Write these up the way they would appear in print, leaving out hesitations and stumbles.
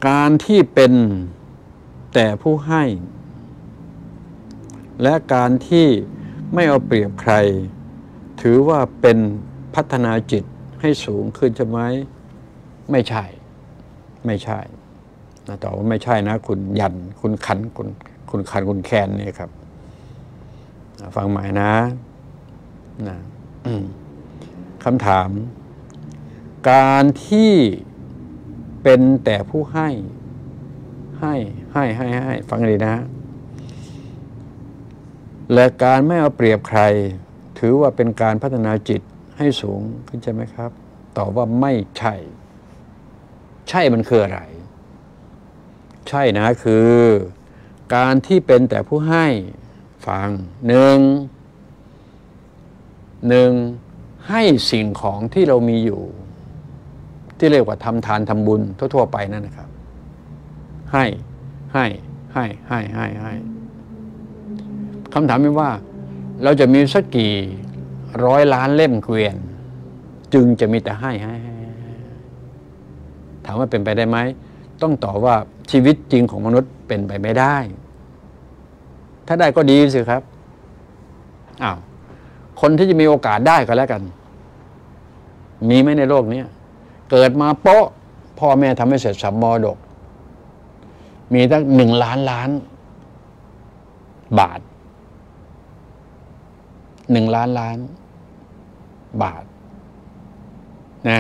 การที่เป็นแต่ผู้ให้ และการที่ไม่เอาเปรียบใครถือว่าเป็นพัฒนาจิตให้สูงขึ้นใช่ไหมไม่ใช่ไม่ใช่นะตอบว่าไม่ใช่นะคุณยันคุณขันคุณแคนนี่ครับฟังใหม่นะคำถามการที่เป็นแต่ผู้ให้ฟังดีนะและการไม่เอาเปรียบใครถือว่าเป็นการพัฒนาจิตให้สูงขึ้นใช่ไหมครับตอบว่าไม่ใช่ใช่มันคืออะไรใช่นะคือการที่เป็นแต่ผู้ให้ฟังหนึ่งให้สิ่งของที่เรามีอยู่ที่เรียกว่าทำทานทำบุญทั่วๆไปนั่นนะครับให้คำถามเป็นว่าเราจะมีสักกี่ร้อยล้านเล่มเกวียนจึงจะมีแต่ให้ถามว่าเป็นไปได้ไหมต้องตอบว่าชีวิตจริงของมนุษย์เป็นไปไม่ได้ถ้าได้ก็ดีสิครับคนที่จะมีโอกาสได้ก็แล้วกันมีไหมในโลกนี้เกิดมาโป๊ะพ่อแม่ทำให้เสร็จสับมรดกมีตั้ง1 ล้านล้านบาท1 ล้านล้านบาทนะ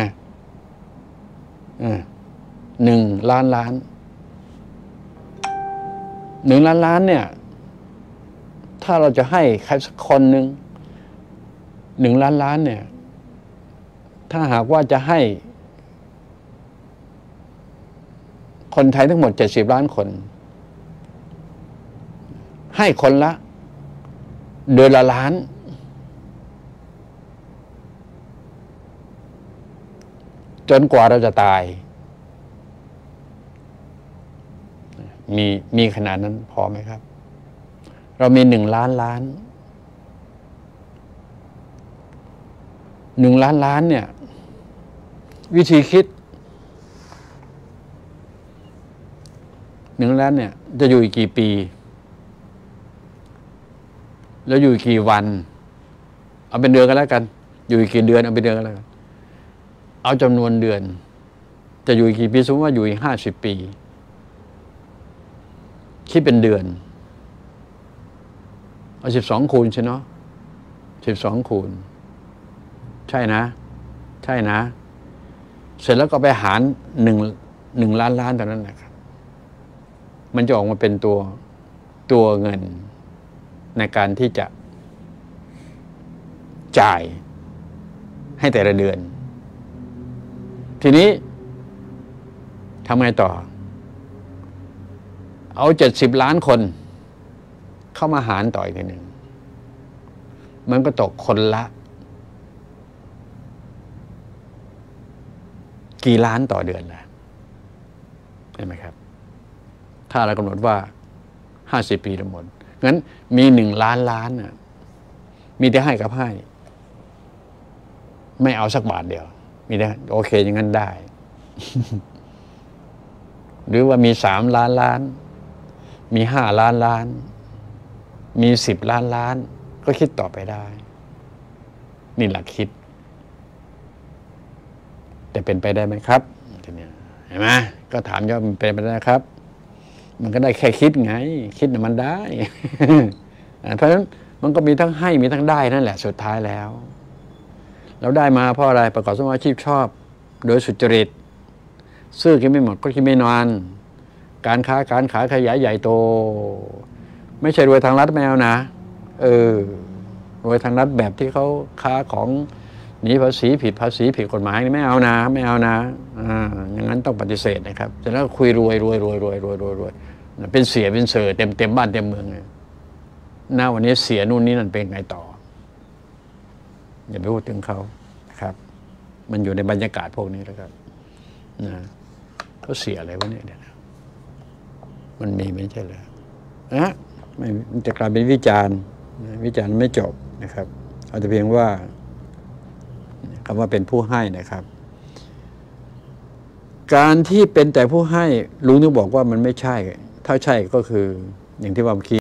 1 ล้านล้าน1 ล้านล้านเนี่ยถ้าเราจะให้ใครสักคนหนึ่ง1 ล้านล้านเนี่ยถ้าหากว่าจะให้คนไทยทั้งหมด70 ล้านคนให้คนละเดือนละล้านจนกว่าเราจะตายมีขนาดนั้นพอไหมครับเรามี1 ล้านล้าน1 ล้านล้านเนี่ยวิธีคิด1 ล้านเนี่ยจะอยู่อีกกี่ปีแล้วอยู่อีกกี่วันเอาเป็นเดือนกันแล้วกันอยู่อีกกี่เดือนเอาเป็นเดือนกันแล้วกันเอาจำนวนเดือนจะอยู่อีกกี่ปีสมมติว่าอยู่อีก50 ปีคิดเป็นเดือนเอา12 คูณใช่เนาะ12 คูณใช่นะเสร็จแล้วก็ไปหาร1 ล้านล้านตอนนั้นนะครับมันจะออกมาเป็นตัวเงินในการที่จะจ่ายให้แต่ละเดือนทีนี้ทำไงต่อเอา70 ล้านคนเข้ามาหารต่ออีกทีหนึ่งมันก็ตกคนละกี่ล้านต่อเดือนล่ะเห็นไหมครับถ้าเรากำหนดว่า50 ปีทั้งหมดงั้นมี1 ล้านล้านน่ะมีแต่ให้กับให้ไม่เอาสักบาทเดียวมีแต่โอเคอย่างนั้นได้ หรือว่ามี3 ล้านล้านมี5 ล้านล้านมี10 ล้านล้านก็คิดต่อไปได้นี่หลักคิดแต่เป็นไปได้ไหมครับทีนี้เห็นไหมก็ถามย่อมันเป็นไปได้ครับมันก็ได้แค่คิดไงคิดน่ะมันได้ เพราะฉะนั้นมันก็มีทั้งให้มีทั้งได้นั่นแหละสุดท้ายแล้วเราได้มาเพราะอะไรประกอบอาชีพชอบโดยสุจริตซื้อกินไม่หมดก็กินไม่นอนการค้าการขายขยายใหญ่โตไม่ใช่รวยทางรัฐไม่เอานะรวยทางรัฐแบบที่เขาค้าของหนีภาษีผิดภาษีผิดกฎหมายนี่ไม่เอานะอย่างนั้นต้องปฏิเสธนะครับแต่แล้วคุยรวยเป็นเสียเป็นเสือเต็มบ้านเต็มเมืองหน้าวันนี้เสียนู่นนี่นั่นเป็นไงต่ออย่าไปพูดถึงเขาครับมันอยู่ในบรรยากาศพวกนี้แล้วครับเขาเสียอะไรวะเนี่ยมันมีไม่ใช่เหรอมันจะกลายเป็นวิจารณ์ไม่จบนะครับเอาแต่เพียงว่าคำว่าเป็นผู้ให้นะครับการที่เป็นแต่ผู้ให้ลุงนึกบอกว่ามันไม่ใช่ถ้าใช่ก็คืออย่างที่ว่าเมื่อกี้